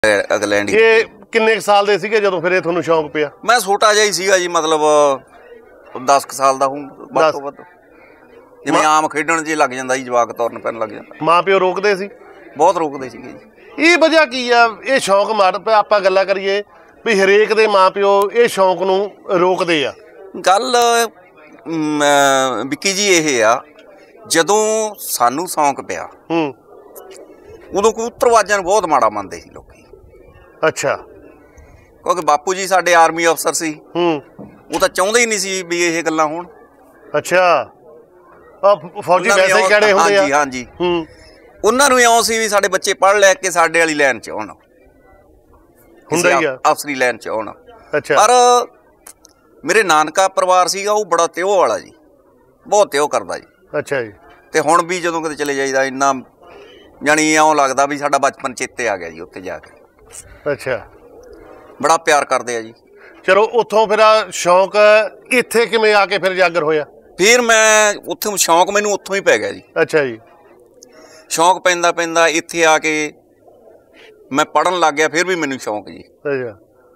England ये किन्ने साल दे सीगे जदों फिर तुहानूं शौक पिया? मैं छोटा जिहा ही सीगा जी, मतलब 10 साल दा हूँ ਵੱਧ ਤੋਂ ਵੱਧ। जिवें आम खेडण जी लग जांदा जी, जवाक तुरन फिरन लग जांदा। माँ प्यो रोकदे सी? बहुत रोकदे सीगे जी। ਇਹ ਵਜ੍ਹਾ ਕੀ ਆ ਇਹ ਸ਼ੌਕ ਮਾਰ ਪਿਆ? ਆਪਾਂ ਗੱਲਾਂ ਕਰੀਏ ਵੀ ਹਰੇਕ ਦੇ ਮਾਂ ਪਿਓ ਇਹ ਸ਼ੌਕ ਨੂੰ ਰੋਕਦੇ ਆ। ਗੱਲ ਵਿੱਕੀ ਜੀ ਇਹ ਆ, ਜਦੋਂ ਸਾਨੂੰ ਸ਼ੌਕ ਪਿਆ ਉਦੋਂ ਕਬੂਤਰਬਾਜ਼ਾਂ ਨੂੰ ਬਹੁਤ ਮਾੜਾ ਮੰਨਦੇ ਸੀ ਲੋਕੀ। ਅੱਛਾ। ਕਿਉਂਕਿ ਬਾਪੂ ਜੀ ਸਾਡੇ ਆਰਮੀ ਅਫਸਰ ਸੀ, ਉਹ ਤਾਂ ਚਾਹੁੰਦੇ ਹੀ ਨਹੀਂ ਸੀ ਵੀ ਇਹ ਗੱਲਾਂ ਹੋਣ। ਅੱਛਾ। ਫੌਜੀ ਵੈਸੇ ਹੀ ਕਿਹੜੇ ਹੁੰਦੇ ਆ? ਹਾਂਜੀ। ਉਹਨਾਂ ਨੂੰ ਇਉਂ ਸੀ ਵੀ ਸਾਡੇ ਬੱਚੇ ਪੜ੍ਹ ਲੈ ਕੇ ਸਾਡੇ ਵਾਲੀ ਲਾਈਨ 'ਚ ਆਉਣ, ਹੁੰਦਾ ਹੀ ਆ ਅਫਸਰੀ ਲਾਈਨ 'ਚ ਆਉਣ। ਅੱਛਾ। ਪਰ ਮੇਰੇ ਨਾਨਕਾ ਪਰਿਵਾਰ ਸੀਗਾ ਉਹ ਬੜਾ ਤਿਉ ਵਾਲਾ ਜੀ, ਬਹੁਤ ਤਿਉ ਕਰਦਾ ਜੀ। ਅੱਛਾ ਜੀ। ਤੇ ਹੁਣ ਵੀ ਜਦੋਂ ਕਿਤੇ ਚਲੇ ਜਾਈਦਾ ਇੰਨਾ ਜਾਣੀ ਇਉਂ ਲੱਗਦਾ ਵੀ ਸਾਡਾ ਬਚਪਨ ਚੇਤੇ ਆ ਗਿਆ ਜੀ ਉੱਥੇ ਜਾ ਕੇ। ਅੱਛਾ। ਬੜਾ ਪਿਆਰ ਕਰਦੇ ਆ ਜੀ। ਚਲੋ ਉੱਥੋਂ ਫਿਰ ਸ਼ੌਕ ਇੱਥੇ ਕਿਵੇਂ ਆ ਕੇ ਫਿਰ ਜਾਗਰ ਹੋਇਆ? ਫਿਰ ਮੈਂ ਉੱਥੇ ਸ਼ੌਕ ਮੈਨੂੰ ਉੱਥੋਂ ਹੀ ਪੈ ਗਿਆ ਜੀ। ਅੱਛਾ ਜੀ। ਸ਼ੌਕ ਪੈਂਦਾ ਪੈਂਦਾ ਇੱਥੇ ਆ ਕੇ ਮੈਂ ਪੜ੍ਹਨ ਲੱਗ ਗਿਆ, ਫਿਰ ਵੀ ਮੈਨੂੰ ਸ਼ੌਕ ਜੀ। ਅੱਛਾ।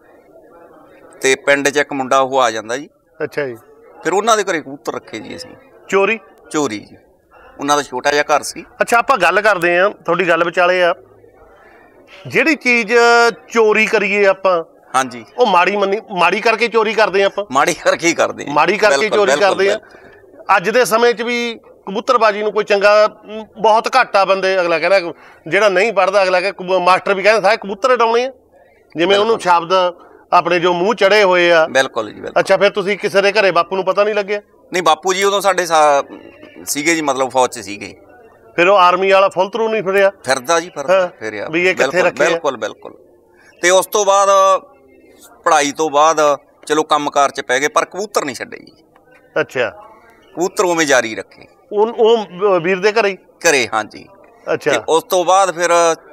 ਤੇ ਪਿੰਡ 'ਚ ਇੱਕ ਮੁੰਡਾ ਉਹ ਆ ਜਾਂਦਾ ਜੀ। ਅੱਛਾ ਜੀ। ਫਿਰ ਉਹਨਾਂ ਦੇ ਘਰੇ ਕਬੂਤਰ ਰੱਖੇ ਜੀ ਅਸੀਂ। ਚੋਰੀ ਜੀ, ਉਹਨਾਂ ਦਾ ਛੋਟਾ ਜਿਹਾ ਘਰ ਸੀ। ਅੱਛਾ, ਆਪਾਂ ਗੱਲ ਕਰਦੇ ਹਾਂ, ਤੁਹਾਡੀ ਗੱਲ ਵਿਚਾਲੇ ਆ, ਜਿਹੜੀ ਚੀਜ਼ ਚੋਰੀ ਕਰੀਏ ਆਪਾਂ, ਹਾਂਜੀ, ਉਹ ਮਾੜੀ ਕਰਕੇ ਚੋਰੀ ਕਰਦੇ ਆ ਆਪਾਂ। ਮਾੜੀ ਕਰਕੇ ਕਰਦੇ ਆ। ਅੱਜ ਦੇ ਸਮੇਂ 'ਚ ਵੀ ਕਬੂਤਰਬਾਜੀ ਨੂੰ ਕੋਈ ਚੰਗਾ ਬਹੁਤ ਘੱਟ ਆ ਬੰਦੇ। ਅਗਲਾ ਕਹਿੰਦਾ ਜਿਹੜਾ ਨਹੀਂ ਪੜ੍ਹਦਾ, ਅਗਲਾ ਕਹਿੰਦਾ ਮਾਸਟਰ ਵੀ ਕਹਿੰਦਾ ਸਾਰੇ ਕਬੂਤਰ ਉਡਾਉਣੇ ਆ, ਜਿਵੇਂ ਉਹਨੂੰ ਸ਼ਬਦ ਆਪਣੇ ਜੋ ਮੂੰਹ ਚੜੇ ਹੋਏ ਆ। ਬਿਲਕੁਲ ਜੀ। ਅੱਛਾ, ਫਿਰ ਤੁਸੀਂ ਕਿਸੇ ਦੇ ਘਰੇ ਬਾਪੂ ਨੂੰ ਪਤਾ ਨਹੀਂ ਲੱਗਿਆ? ਨਹੀਂ, ਬਾਪੂ ਜੀ ਉਦੋਂ ਸਾਡੇ ਸੀਗੇ ਜੀ, ਮਤਲਬ ਫੌਜ 'ਚ ਸੀਗੇ। ਫਿਰ ਉਹ ਆਰਮੀ ਵਾਲਾ ਫੁੱਲ ਥਰੂ ਨਹੀਂ ਫਿਰਦਾ ਜੀ? ਫਿਰਿਆ ਵੀ ਇਹ ਕਿੱਥੇ ਰੱਖਿਆ। ਬਿਲਕੁਲ। ਤੇ ਉਸ ਤੋਂ ਬਾਅਦ ਪੜ੍ਹਾਈ ਤੋਂ ਬਾਅਦ ਚਲੋ ਕੰਮਕਾਰ 'ਚ ਪੈ ਗਏ, ਪਰ ਕਬੂਤਰ ਨਹੀਂ ਛੱਡੇ ਜੀ। ਅੱਛਾ। ਕਬੂਤਰ ਉਵੇਂ ਜਾਰੀ ਰੱਖੇ ਉਹ ਵੀਰ ਦੇ ਘਰੇ? ਹਾਂਜੀ। ਅੱਛਾ। ਤੇ ਉਸ ਤੋਂ ਬਾਅਦ ਫਿਰ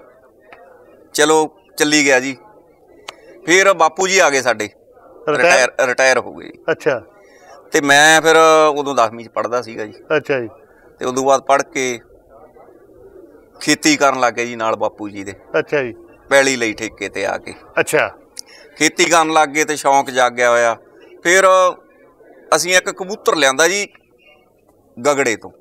ਚਲੋ ਚੱਲੀ ਗਿਆ ਜੀ। ਫਿਰ ਬਾਪੂ ਜੀ ਆ ਗਏ ਸਾਡੇ, ਰਿਟਾਇਰ ਹੋ ਗਏ। ਅੱਛਾ। ਤੇ ਮੈਂ ਫਿਰ ਉਦੋਂ 10ਵੀਂ 'ਚ ਪੜ੍ਹਦਾ ਸੀਗਾ ਜੀ। ਅੱਛਾ ਜੀ। ਤੇ ਉਦੋਂ ਬਾਅਦ ਪੜ੍ਹ ਕੇ ਖੇਤੀ ਕਰਨ ਲੱਗ ਗਏ ਜੀ ਨਾਲ ਬਾਪੂ ਜੀ ਦੇ। ਅੱਛਾ ਜੀ। ਪੈਲੀ ਲਈ ਠੇਕੇ ਤੇ ਆ ਕੇ। ਅੱਛਾ। ਖੇਤੀ ਕਰਨ ਲੱਗ ਗਏ ਤੇ ਸ਼ੌਂਕ ਜਾਗਿਆ ਹੋਇਆ। ਫਿਰ ਅਸੀਂ ਇੱਕ ਕਬੂਤਰ ਲਿਆਂਦਾ ਜੀ ਗਗੜੇ ਤੋਂ।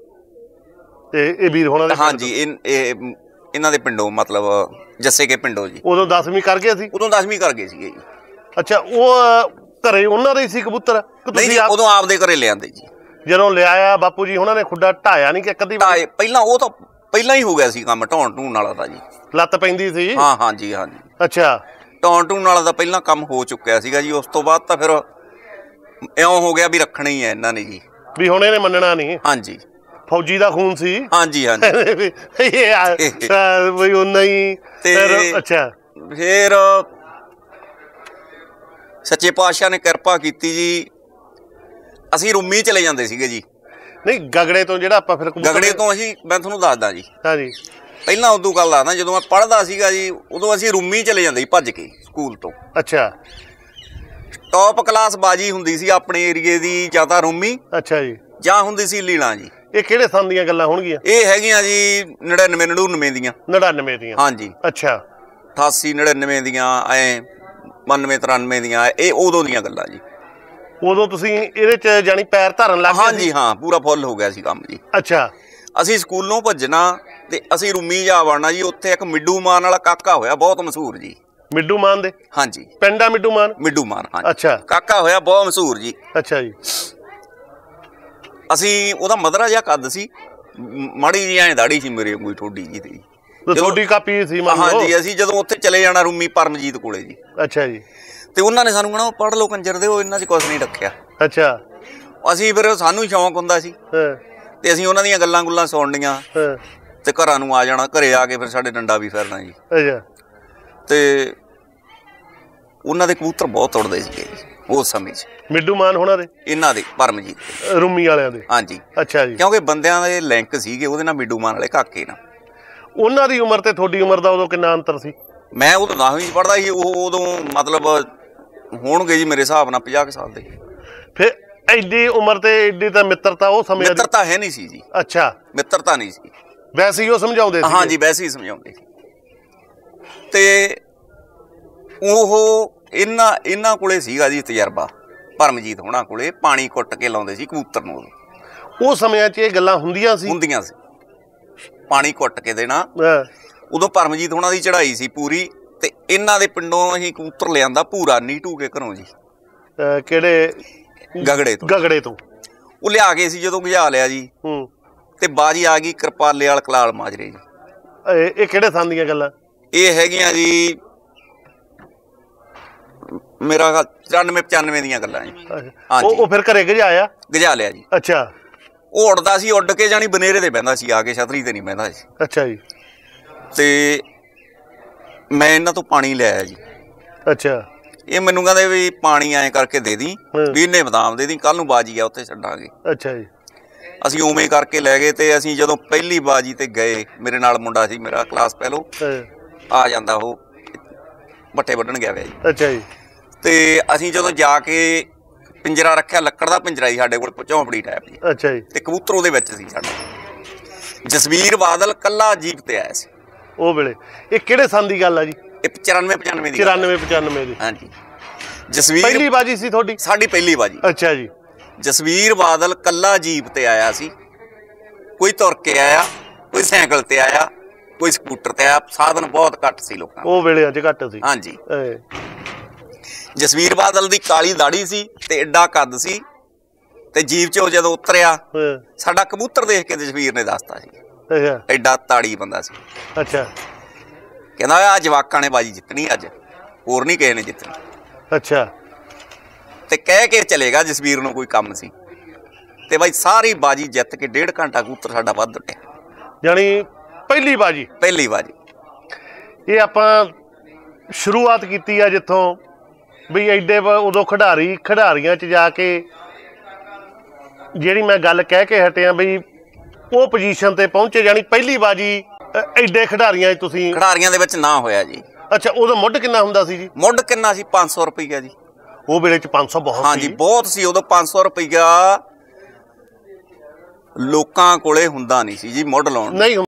ਇਹ ਵੀਰ ਹੋਣਾ ਦੇ? ਹਾਂਜੀ, ਇਹਨਾਂ ਦੇ ਪਿੰਡੋਂ, ਮਤਲਬ ਜੱਸੇ ਕੇ ਪਿੰਡੋਂ ਜੀ। ਉਦੋਂ 10ਵੀਂ ਕਰ ਗਏ ਸੀ? ਉਦੋਂ 10ਵੀਂ ਕਰ ਗਏ ਸੀਗੇ ਜੀ। ਅੱਛਾ। ਉਹ ਘਰੇ ਉਹਨਾਂ ਦੇ ਸੀ ਕਬੂਤਰ? ਨਹੀਂ, ਉਦੋਂ ਆਪਦੇ ਘਰੇ ਲਿਆਂਦੇ ਜੀ। ਜਦੋਂ ਲਿਆਇਆ ਬਾਪੂ ਜੀ ਉਹਨਾਂ ਨੇ ਖੁੱਡਾ ਢਾਇਆ ਨਹੀਂ ਕਿ ਕਦੀ? ਪਹਿਲਾਂ ਉਹ ਤਾਂ ਪਹਿਲਾਂ ਹੀ ਹੋ ਗਿਆ ਸੀ ਕੰਮ, ਢਾਉਣ ਢੂਣ ਵਾਲਾ ਦਾ ਜੀ। ਲੱਤ ਪੈਂਦੀ ਸੀ? ਹਾਂਜੀ। ਅੱਛਾ। ਢਾਉਣ ਢੂਣ ਵਾਲਾ ਦਾ ਪਹਿਲਾਂ ਕੰਮ ਹੋ ਚੁੱਕਿਆ ਸੀਗਾ ਜੀ। ਉਸ ਤੋਂ ਬਾਅਦ ਤਾਂ ਫਿਰ ਇਉਂ ਹੋ ਗਿਆ ਵੀ ਰੱਖਣਾ ਹੀ ਹੈ ਇਹਨਾਂ ਨੇ ਜੀ, ਵੀ ਹੁਣ ਇਹਨੇ ਮੰਨਣਾ ਨਹੀਂ। ਹਾਂਜੀ। ਫੌਜੀ ਦਾ ਖੂਨ ਸੀ? ਹਾਂਜੀ। ਬਈ ਉਹਨਾਂ ਹੀ। ਅੱਛਾ। ਫਿਰ ਸੱਚੇ ਪਾਤਸ਼ਾਹ ਨੇ ਕਿਰਪਾ ਕੀਤੀ ਜੀ, ਅਸੀਂ ਰੂਮੀ ਚਲੇ ਜਾਂਦੇ ਸੀਗੇ ਜੀ। ਨਹੀਂ, ਗਗੜੇ ਤੋਂ ਜਿਹੜਾ ਆਪਾਂ ਫਿਰ ਗਗੜੇ ਤੋਂ ਅਸੀਂ, ਮੈਂ ਤੁਹਾਨੂੰ ਦੱਸਦਾ ਜੀ। ਹਾਂਜੀ। ਪਹਿਲਾਂ ਉਦੋਂ ਗੱਲ ਦੱਸਦਾ, ਜਦੋਂ ਮੈਂ ਪੜ੍ਹਦਾ ਸੀਗਾ ਜੀ, ਉਦੋਂ ਅਸੀਂ ਰੂਮੀ ਚਲੇ ਜਾਂਦੇ ਸੀ ਭੱਜ ਕੇ ਸਕੂਲ ਤੋਂ। ਅੱਛਾ। ਟੌਪ ਕਲਾਸ ਬਾਜੀ ਹੁੰਦੀ ਸੀ ਆਪਣੇ ਏਰੀਏ ਦੀ, ਜਾਂ ਤਾਂ ਰੂਮੀ, ਅੱਛਾ ਜੀ, ਜਾਂ ਹੁੰਦੀ ਸੀ ਲੀਲਾਂ ਜੀ। ਇਹ ਕਿਹੜੇ ਸੰਨ ਦੀਆਂ ਗੱਲਾਂ ਹੋਣਗੀਆਂ? ਇਹ ਹੈਗੀਆਂ ਜੀ 99 ਦੀਆਂ। 99 ਦੀਆਂ? ਹਾਂਜੀ। ਅੱਛਾ। 88 99 ਦੀਆਂ, ਐ 92 93 ਦੀਆਂ, ਇਹ ਉਦੋਂ ਦੀਆਂ ਗੱਲਾਂ ਜੀ। ਉਦੋਂ ਤੁਸੀਂ ਇਹਦੇ 'ਚ ਜਾਣੀ ਪੈਰ ਧਰਨ ਲੱਗ ਗਏ? ਹਾਂਜੀ, ਹਾਂ, ਪੂਰਾ ਫੁੱਲ ਹੋ ਗਿਆ ਸੀ ਕੰਮ ਜੀ। ਅੱਛਾ। ਅਸੀਂ ਸਕੂਲੋਂ ਭੱਜਣਾ ਤੇ ਅਸੀਂ ਰੂਮੀ ਜਾ ਵੜਨਾ ਜੀ। ਉੱਥੇ ਇੱਕ ਮਿੱਡੂ ਮਾਨ ਵਾਲਾ ਕਾਕਾ ਹੋਇਆ, ਬਹੁਤ ਮਸ਼ਹੂਰ ਜੀ। ਮਿੱਡੂ ਮਾਨ ਦੇ? ਹਾਂਜੀ। ਪਿੰਡ ਆ ਮਿੱਡੂ ਮਾਨ? ਮਿੱਡੂ ਮਾਨ, ਹਾਂਜੀ। ਅੱਛਾ। ਕਾਕਾ ਹੋਇਆ ਬਹੁਤ ਮਸ਼ਹੂਰ ਜੀ। ਅੱਛਾ ਜੀ। ਅਸੀਂ, ਉਹਦਾ ਮਧਰਾ ਜਿਹਾ ਕੱਦ ਸੀ, ਮਾੜੀ ਜਿਹੀ ਐਂ ਦਾੜੀ ਸੀ ਮੇਰੇ ਕੋਈ ਠੋਡੀ ਜੀ ਤੇ। ਤੁਹਾਡੀ ਕਾਪੀ ਸੀ? ਹਾਂਜੀ। ਅਸੀਂ ਜਦੋਂ ਉੱਥੇ ਚਲੇ ਜਾਣਾ ਰੂਮੀ ਪਰਮਜੀਤ ਕੋਲੇ ਜੀ। ਅੱਛਾ ਜੀ। ਤੇ ਉਹਨਾਂ ਨੇ ਸਾਨੂੰ ਕਹਿਣਾ ਪੜ੍ਹ ਲਓ ਕੰਜਰ ਦੇ, ਉਹ ਇਹਨਾਂ 'ਚ ਕੁਛ ਨਹੀਂ ਰੱਖਿਆ। ਅੱਛਾ। ਅਸੀਂ ਫਿਰ ਸਾਨੂੰ ਸ਼ੌਂਕ ਹੁੰਦਾ ਸੀ ਤੇ ਅਸੀਂ ਉਹਨਾਂ ਦੀਆਂ ਗੱਲਾਂ ਗੁੱਲਾਂ ਸੁਣਨੀਆਂ ਤੇ ਘਰਾਂ ਨੂੰ ਆ ਜਾਣਾ। ਘਰੇ ਆ ਕੇ ਫਿਰ ਸਾਡੇ ਡੰਡਾ ਵੀ ਫਿਰਨਾ ਜੀ। ਅੱਛਾ। ਤੇ ਉਹਨਾਂ ਦੇ ਕਬੂਤਰ ਬਹੁਤ ਉੜਦੇ ਸੀਗੇ ਜੀ ਉਸ ਸਮੇਂ 'ਚ। ਮਿੱਡੂ ਮਾਨ ਹੋਣਾ ਦੇ? ਇਹਨਾਂ ਦੇ, ਪਰਮਜੀਤ ਰੂਮੀ ਵਾਲਿਆਂ ਦੇ? ਹਾਂਜੀ। ਅੱਛਾ ਜੀ। ਕਿਉਂਕਿ ਬੰਦਿਆਂ ਦੇ ਲਿੰਕ ਸੀਗੇ ਉਹਦੇ ਨਾਲ, ਮਿੱਡੂ ਮਾਨ ਵਾਲੇ ਕਾਕੇ ਨਾਲ। ਉਹਨਾਂ ਦੀ ਉਮਰ ਤੇ ਤੁਹਾਡੀ ਉਮਰ ਦਾ ਉਦੋਂ ਕਿੰਨਾ ਅੰਤਰ ਸੀ? ਮੈਂ ਉਦੋਂ 10ਵੀਂ 'ਚ ਪੜ੍ਹਦਾ ਸੀ। ਉਹ ਉਦੋਂ ਮਤਲਬ ਹੋਣਗੇ ਜੀ ਮੇਰੇ ਹਿਸਾਬ ਨਾਲ 50 ਸਾਲ ਦੇ। ਫਿਰ ਐਡੀ ਉਮਰ ਤੇ ਐਡੀ ਤਾਂ ਮਿੱਤਰਤਾ ਉਹ ਸਮੇਂ? ਮਿੱਤਰਤਾ ਹੈ ਨਹੀਂ ਸੀ ਜੀ। ਅੱਛਾ। ਮਿੱਤਰਤਾ ਨਹੀਂ ਸੀ, ਵੈਸੇ ਹੀ ਉਹ ਸਮਝਾਉਂਦੇ ਸੀ? ਹਾਂਜੀ, ਵੈਸੇ ਹੀ ਸਮਝਾਉਂਦੇ ਸੀ। ਤੇ ਉਹ ਇਹਨਾਂ ਕੋਲੇ ਸੀਗਾ ਜੀ ਤਜਰਬਾ, ਪਰਮਜੀਤ ਹੋਣਾ ਕੋਲੇ ਪਾਣੀ ਕੁੱਟ ਕੇ ਲਾਉਂਦੇ ਸੀ ਕਬੂਤਰ ਨੂੰ। ਉਹ ਸਮਿਆਂ 'ਚ ਇਹ ਗੱਲਾਂ ਹੁੰਦੀਆਂ ਸੀ ਪਾਣੀ ਕੁੱਟ ਕੇ ਦੇਣਾ। ਉਦੋਂ ਪਰਮਜੀਤ ਹੋਣਾ ਦੀ ਚੜ੍ਹਾਈ ਸੀ ਪੂਰੀ, ਤੇ ਇਹਨਾਂ ਦੇ ਪਿੰਡੋਂ ਅਸੀਂ ਕਬੂਤਰ ਲਿਆਂਦਾ ਭੂਰਾ ਨੀਟੂ ਕੇ ਘਰੋਂ ਜੀ। ਕਿਹੜੇ? ਗਗੜੇ ਤੋਂ ਉਹ ਲਿਆ ਕੇ ਸੀ ਜਦੋਂ ਗਿਜਾ ਲਿਆ ਜੀ, ਤੇ ਬਾਜੀ ਆ ਗਈ ਕਿਰਪਾਲੇ ਵਾਲ ਕਲਾਲ ਮਾਜਰੇ ਜੀ। ਇਹ ਕਿਹੜੇ ਥਾਂ ਦੀਆਂ ਗੱਲਾਂ? ਇਹ ਹੈਗੀਆਂ ਜੀ ਮੇਰਾ 94-95 ਦੀਆਂ ਗੱਲਾਂ ਜੀ। ਉਹ ਫਿਰ ਘਰੇ ਗਿਜਾ ਲਿਆ ਜੀ। ਅੱਛਾ। ਉਹ ਉੱਡਦਾ ਸੀ, ਉੱਡ ਕੇ ਜਾਣੀ ਬਨੇਰੇ ਤੇ ਬਹਿੰਦਾ ਸੀ, ਆ ਕੇ ਛਤਰੀ ਤੇ ਨਹੀਂ ਬਹਿੰਦਾ ਸੀ। ਅੱਛਾ ਜੀ। ਤੇ ਮੈਂ ਇਹਨਾਂ ਤੋਂ ਪਾਣੀ ਲੈ ਆਇਆ ਜੀ। ਅੱਛਾ। ਇਹ ਮੈਨੂੰ ਕਹਿੰਦੇ ਵੀ ਪਾਣੀ ਐਂ ਕਰਕੇ ਦੇ ਦੀ, ਵੀ ਇੰਨੇ ਬਦਾਮ ਦੇ ਦੀ, ਕੱਲ ਨੂੰ ਬਾਜੀ ਆ ਉੱਥੇ ਛੱਡਾਂਗੇ। ਅੱਛਾ ਜੀ। ਅਸੀਂ ਉਵੇਂ ਕਰਕੇ ਲੈ ਗਏ, ਤੇ ਅਸੀਂ ਜਦੋਂ ਪਹਿਲੀ ਬਾਜੀ ਤੇ ਗਏ, ਮੇਰੇ ਨਾਲ ਮੁੰਡਾ ਸੀ ਮੇਰਾ ਕਲਾਸ ਪਹਿਲੋ, ਆ ਜਾਂਦਾ ਉਹ ਬੱਟੇ ਵੱਢਣ ਗਿਆ ਹੋਇਆ ਜੀ। ਅੱਛਾ ਜੀ। ਤੇ ਅਸੀਂ ਜਦੋਂ ਜਾ ਕੇ ਪਿੰਜਰਾ ਰੱਖਿਆ, ਲੱਕੜ ਦਾ ਪਿੰਜਰਾ ਸੀ ਸਾਡੇ ਕੋਲ, ਝੌਂਪੜੀ ਟਾਈਪ ਜੀ। ਅੱਛਾ ਜੀ। ਤੇ ਕਬੂਤਰ ਉਹਦੇ ਵਿੱਚ ਸੀ ਸਾਡਾ। ਜਸਵੀਰ ਬਾਦਲ ਕੱਲਾ ਜੀਪ ਤੇ ਆਇਆ ਸੀ ਉਹ ਵੇਲੇ। ਇਹ ਕਿਹੜੇ ਸਾਲ ਦੀ ਗੱਲ ਆ ਜੀ? ਇਹ 94-95 ਦੀ। 94-95 ਦੀ। ਹਾਂਜੀ। ਜਸਵੀਰ ਪਹਿਲੀ ਬਾਜੀ ਸੀ ਤੁਹਾਡੀ? ਸਾਡੀ ਪਹਿਲੀ ਬਾਜੀ। ਅੱਛਾ ਜੀ। ਜਸਵੀਰ ਬਾਦਲ ਕੱਲਾ ਜੀਪ ਤੇ ਆਇਆ ਸੀ, ਕੋਈ ਤੁਰ ਕੇ ਆਇਆ, ਕੋਈ ਸਾਈਕਲ ਤੇ ਆਇਆ, ਕੋਈ ਸਕੂਟਰ ਤੇ ਆਇਆ। ਸਾਧਨ ਬਹੁਤ ਘੱਟ ਸੀ ਲੋਕਾਂ ਉਹ ਵੇਲੇ, ਅੱਜ ਘੱਟ ਸੀ। ਹਾਂਜੀ। ਜਸਵੀਰ ਬਾਦਲ ਦੀ ਕਾਲੀ ਦਾੜੀ ਸੀ ਤੇ ਐਡਾ ਕੱਦ ਸੀ, ਤੇ ਜੀਪ ਚੋਂ ਜਦੋਂ ਉਤਰਿਆ, ਸਾਡਾ ਕਬੂਤਰ ਦੇਖ ਕੇ ਜਸਵੀਰ ਨੇ ਦੱਸਤਾ ਸੀ, ਐਡਾ ਤਾੜੀ ਬੰਦਾ ਸੀ। ਅੱਛਾ। ਕਹਿੰਦਾ ਆ ਜਵਾਕਾਂ ਨੇ ਬਾਜੀ ਜਿੱਤਣੀ ਅੱਜ, ਹੋਰ ਨਹੀਂ ਕਿਸੇ ਨੇ ਜਿੱਤਣੀ। ਅੱਛਾ। ਤੇ ਕਹਿ ਕੇ ਚਲੇਗਾ ਜਸਵੀਰ ਨੂੰ ਕੋਈ ਕੰਮ ਸੀ, ਤੇ ਬਾਈ ਸਾਰੀ ਬਾਜੀ ਜਿੱਤ ਕੇ 1.5 ਘੰਟਾ ਕਬੂਤਰ ਸਾਡਾ ਵੱਧ ਉੱਡਿਆ। ਜਾਣੀ ਪਹਿਲੀ ਬਾਜੀ? ਪਹਿਲੀ ਬਾਜੀ। ਇਹ ਆਪਾਂ ਸ਼ੁਰੂਆਤ ਕੀਤੀ ਆ ਜਿੱਥੋਂ ਵੀ ਐਡੇ ਉਦੋਂ ਖਿਡਾਰੀਆਂ 'ਚ ਜਾ ਕੇ ਜਿਹੜੀ ਮੈਂ ਗੱਲ ਕਹਿ ਕੇ ਹਟਿਆ ਬਈ ਉਹ ਪੋਜੀਸ਼ਨ ਤੇ ਪਹੁੰਚੇ, ਜਾਣੀ ਪਹਿਲੀ ਬਾਜੀ ਐਡੇ ਖਿਡਾਰੀਆਂ 'ਚ ਤੁਸੀਂ? ਖਿਡਾਰੀਆਂ ਦੇ ਵਿੱਚ ਨਾ ਹੋਇਆ ਜੀ। ਅੱਛਾ। ਉਦੋਂ ਮੁੱਢ ਕਿੰਨਾ ਹੁੰਦਾ ਸੀ ਜੀ? ਮੁੱਢ ਕਿੰਨਾ ਸੀ? 500 ਰੁਪਈਆ ਜੀ। ਉਹ ਵੇਲੇ 'ਚ 500 ਬਹੁਤ? ਹਾਂਜੀ, ਬਹੁਤ ਸੀ ਉਦੋਂ। 500 ਰੁਪਈਆ ਲੋਕਾਂ ਕੋਲੇ ਹੁੰਦਾ ਨਹੀਂ ਸੀ ਜੀ ਮੁੱਢ ਲਾਉਣ। ਨਹੀਂ।